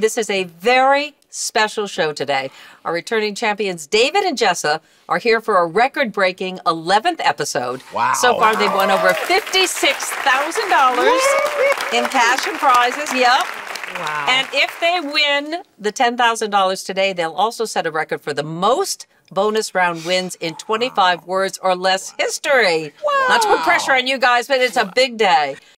This is a very special show today. Our returning champions, David and Jessa, are here for a record-breaking 11th episode. Wow. So far, they've won over $56,000 in cash and prizes. Yep. Wow. And if they win the $10,000 today, they'll also set a record for the most bonus round wins in 25 words or less history. Wow. Not to put pressure on you guys, but it's a big day.